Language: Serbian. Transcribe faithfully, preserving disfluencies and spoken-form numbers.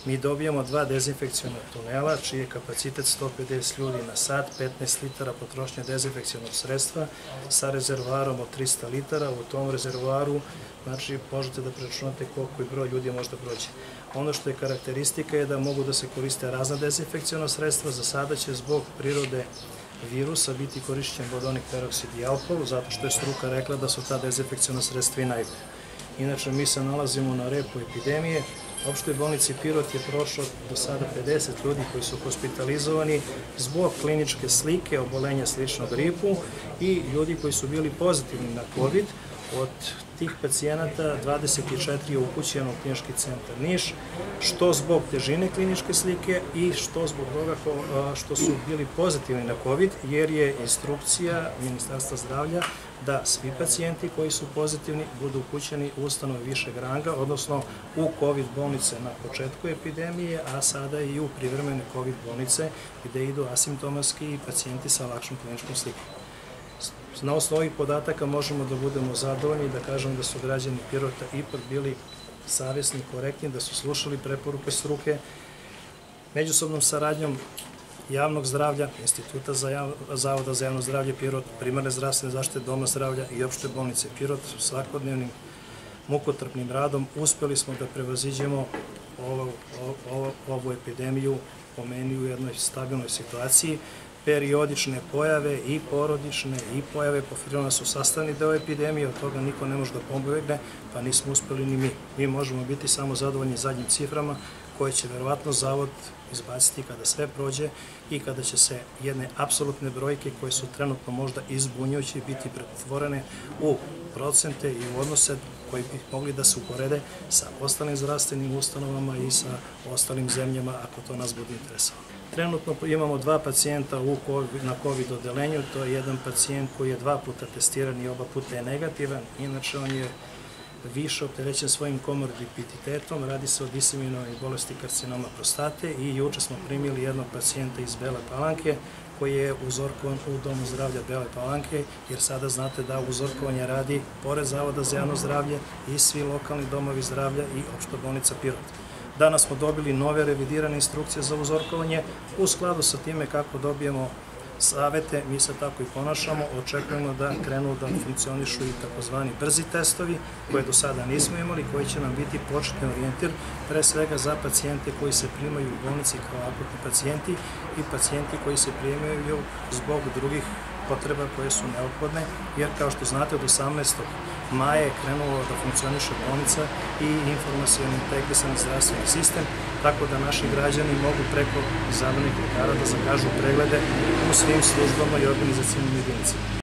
mi dobijamo dva dezinfekciona tunela, čiji je kapacitet sto pedeset ljudi na sat, petnaest litara potrošnje dezinfekcionog sredstva sa rezervoarom od trista litara. U tom rezervoaru, znači, možete da preračunate koliko je broj ljudi može da prođe. Ono što je karakteristika je da mogu da se koriste razna dezinfekciona sredstva. Za sada će zbog prirode virusa biti korišćen vodonik, peroksid i alkohol, zato što je struka rekla da su ta dezinfekciona sredstva i najbolja. Inače, mi se nalazimo na repu epidemije. U opštoj bolnici Pirot je prošlo do sada pedeset ljudi koji su hospitalizovani zbog kliničke slike obolenja slično gripu i ljudi koji su bili pozitivni na COVID. Od tih pacijenata dvadeset četiri je upućeno u Klinički centar Niš, što zbog težine kliničke slike i što zbog toga što su bili pozitivni na COVID, jer je instrukcija Ministarstva zdravlja da svi pacijenti koji su pozitivni budu upućeni u ustanove višeg ranga, odnosno u COVID bolnice na početku epidemije, a sada i u privremene COVID bolnice gde idu asimptomatski pacijenti sa lakšom kliničkom slikom. Na osnovu ovih podataka možemo da budemo zadovoljni i da kažemo da su građani Pirota ipak bili savesni i korektni, da su slušali preporuke struke. Međusobnom saradnjom javnog zdravlja, Instituta Zavoda za javno zdravlje Pirot, primarne zdravstvene zaštite Doma zdravlja i opšte bolnice Pirot, svakodnevnim mukotrpnim radom uspeli smo da prevaziđemo ovu epidemiju, po meni, u jednoj stabilnoj situaciji. Periodične pojave i porodične i pojave po firmama su sastavni deo epidemije, od toga niko ne može da pobegne, pa nismo uspeli ni mi. Mi možemo biti samo zadovoljni zadnjim ciframa koje će verovatno Zavod izbaciti kada sve prođe i kada će se jedne apsolutne brojke koje su trenutno možda izbunjujuće biti pretvorene u procente i u odnose koji bi mogli da se uporede sa ostalim zdravstvenim ustanovama i sa ostalim zemljama ako to nas bude interesovalo. Trenutno imamo dva pacijenta na COVID odelenju, to je jedan pacijent koji je dva puta testiran i oba puta je negativan, inače on je više opterećen svojim komorbiditetom, radi se o diseminovanoj bolesti karcinoma prostate i juče smo primili jednog pacijenta iz Bele Palanke koji je uzorkovan u Domu zdravlja Bele Palanke, jer sada znate da uzorkovanje radi pored Zavoda za javno zdravlje i svi lokalni domovi zdravlja i opšta bolnica Pirot. Danas smo dobili nove revidirane instrukcije za uzorkovanje. U skladu sa time kako dobijemo savete, mi se tako i ponašamo. Očekujemo da krenu da funkcionišu i takozvani brzi testovi, koje do sada nismo imali, koji će nam biti početni orijentir, pre svega za pacijente koji se primaju u bolnici kao akutni pacijenti i pacijenti koji se primaju zbog drugih potreba koje su neophodne, jer kao što znate od osamnaestog maja je krenulo da funkcioniše bolnica i informacioni integrisani zdravstveni sistem, tako da naši građani mogu preko izabranih lekara da zakažu preglede u svim službama i organizacijnim jedinicama.